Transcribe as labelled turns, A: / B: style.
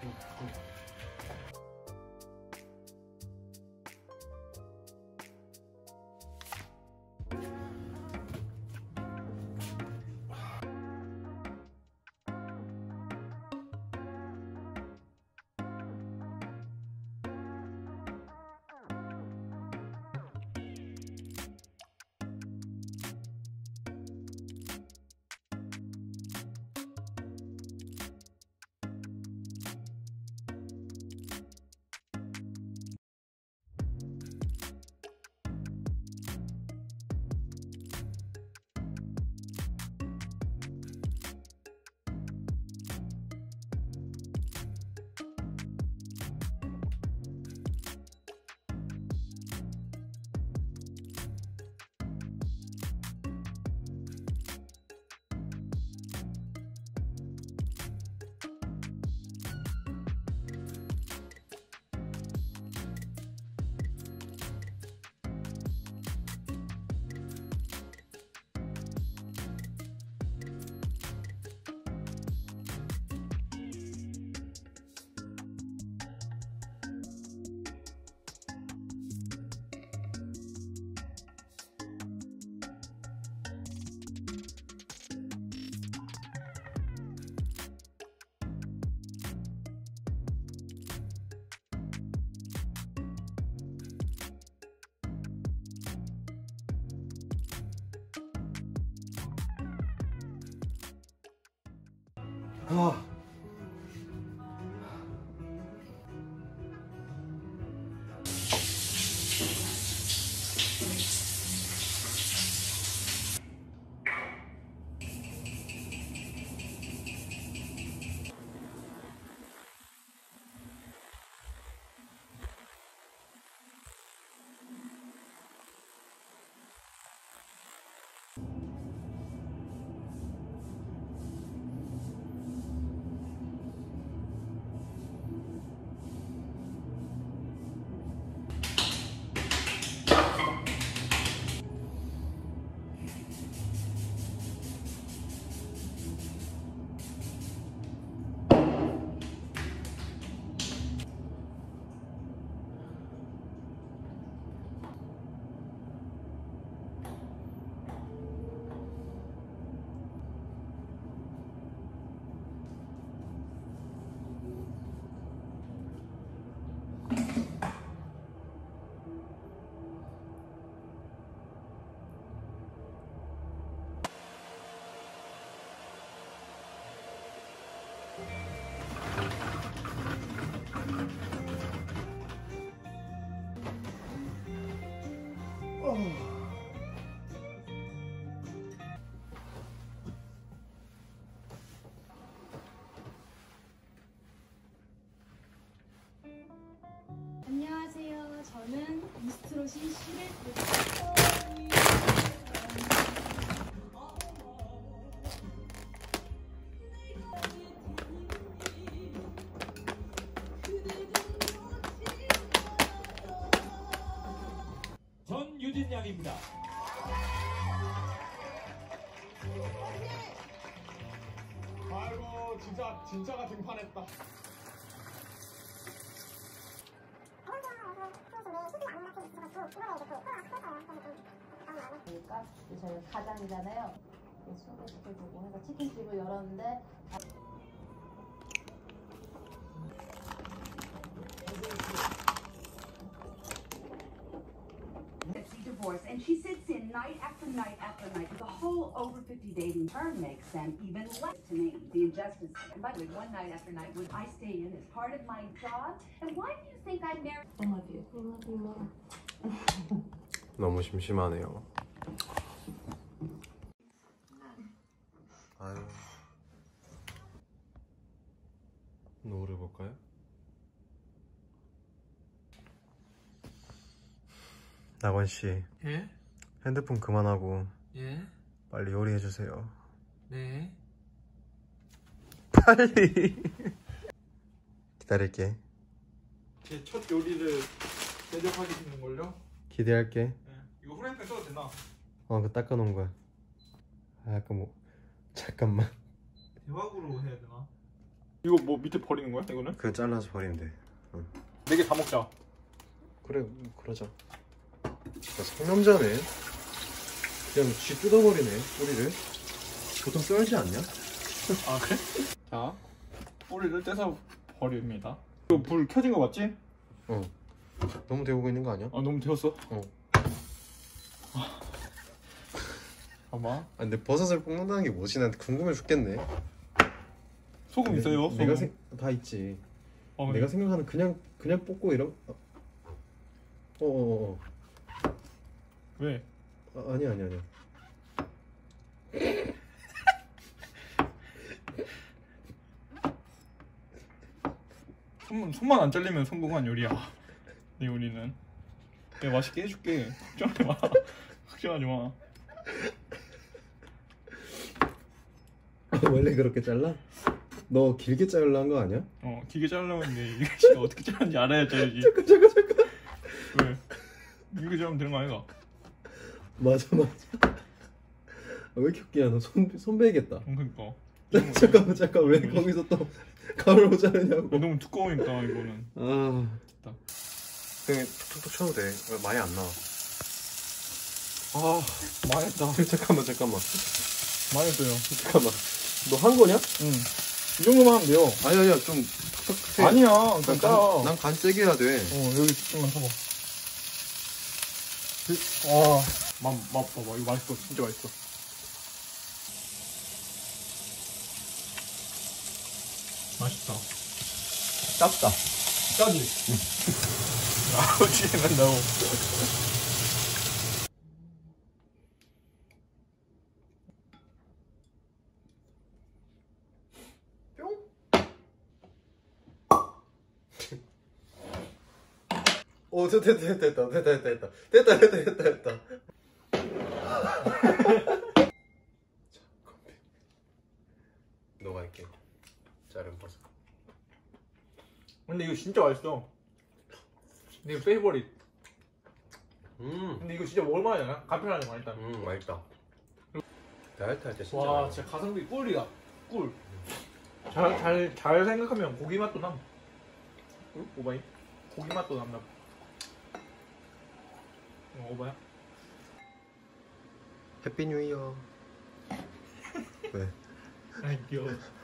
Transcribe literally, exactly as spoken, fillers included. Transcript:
A: 아.
B: 안녕하세요. 저는 미스트롯이 십일
C: 전유진 양입니다.
D: 아이고 진짜 진짜가 등판했다.
E: 그러니까 저희가 가장이잖아요. 소개시켜주고 해서 치킨집을 열었는데
F: divorce, and she sits in night after night after night. The whole over fifty dating term makes them even less to me. The injustice. And by the way, one night after night, would I stay in as part of my job? And why do you think I married?
E: I love you. I love you, Mom.
A: 너무 심심하네요. 아유. 노래 볼까요? 나건 씨.
C: 예?
A: 핸드폰 그만하고
C: 예?
A: 빨리 요리해 주세요.
C: 네.
A: 빨리. 기다릴게.
C: 제 첫 요리를 대접하게 되는 걸요?
A: 기대할게.
C: 예. 이거 후라이팬 써도 되나?
A: 어, 그 닦아놓은 거야. 아, 약간 뭐 잠깐만.
C: 대박으로 해야 되나? 이거 뭐 밑에 버리는 거야 이거는?
A: 그거 잘라서 버리면 돼.
C: 네 개 다 먹자.
A: 그래, 그러자. 나 상남자네. 그냥 쥐 뜯어버리네, 꼬리를. 보통 썰지 않냐?
C: 아 그래? 자 뿌리를 떼서 버립니다. 이거 불 켜진 거 맞지?
A: 어. 너무 데우고 있는 거 아니야?
C: 아 너무 데웠어?
A: 어.
C: 봐봐.
A: 아, 근데 버섯을 볶는다는 게 뭐지? 난 궁금해 죽겠네.
C: 소금 있어요? 소금.
A: 내가 생... 다 있지.
C: 어,
A: 내가 생각하는 그냥 그냥 볶고 이런. 어, 어, 어.
C: 왜?
A: 아, 아니 아니 아니.
C: 손, 손만 안 잘리면 성공한 요리야. 내 요리는. 내가 맛있게 해줄게. 걱정하지 마. 걱정하지 마.
A: 원래 그렇게 잘라? 너 길게 자르려는 거 아니야?
C: 어 길게 자르려면 돼. 이거 진짜 어떻게 자르는지 알아야 자르지.
A: 잠깐 잠깐 잠깐.
C: 왜? 이렇게 자르면 되는 거 아이가?
A: 맞아 맞아. 아, 왜 이렇게 웃기냐? 너손 손배겠다.
C: 어, 그러니까.
A: 잠깐만 잠깐 왜 거기서 또 가로로 자르냐고.
C: 어, 너무 두꺼우니까 이거는.
A: 아. 됐다. 그냥 툭툭툭 쳐도 돼. 많이 안 나와.
C: 아 망했다.
A: 잠깐만 잠깐만.
C: 망했어요.
A: 잠깐만. 너 한 거냐?
C: 응. 이 정도만 하면 돼요.
A: 아니 아니야 좀 툭툭 해.
C: 아니야.
A: 난
C: 그러니까.
A: 간, 난 간 세게 해야 돼.
C: 어 여기 좀만 서봐. 와, 맛, 맛 봐봐. 이거 맛있어. 진짜 맛있어. 맛있다.
A: 짭다.
C: 짜지? 아우, 지낸다고.
A: 오 됐다 됐다 됐다 됐다 됐다 됐다 됐다 됐다 됐다. 너가 할게. 자른 버섯.
C: 근데 이거 진짜 맛있어. 근데 이거 페이버릿.
A: 음,
C: 근데 이거 진짜 먹을만하지 않아? 간편하지 마, 일단.
A: 음 맛있다. 다이어트 할 때 진짜.
C: 와,
A: 맛있어.
C: 진짜 가성비 꿀이다. 꿀. 잘, 잘, 잘 생각하면 고기 맛도 남. 응? 오바이? 고기 맛도 남나. 어, 오바야?
A: 해피 뉴 이어. 왜?
C: 아이, 귀여워.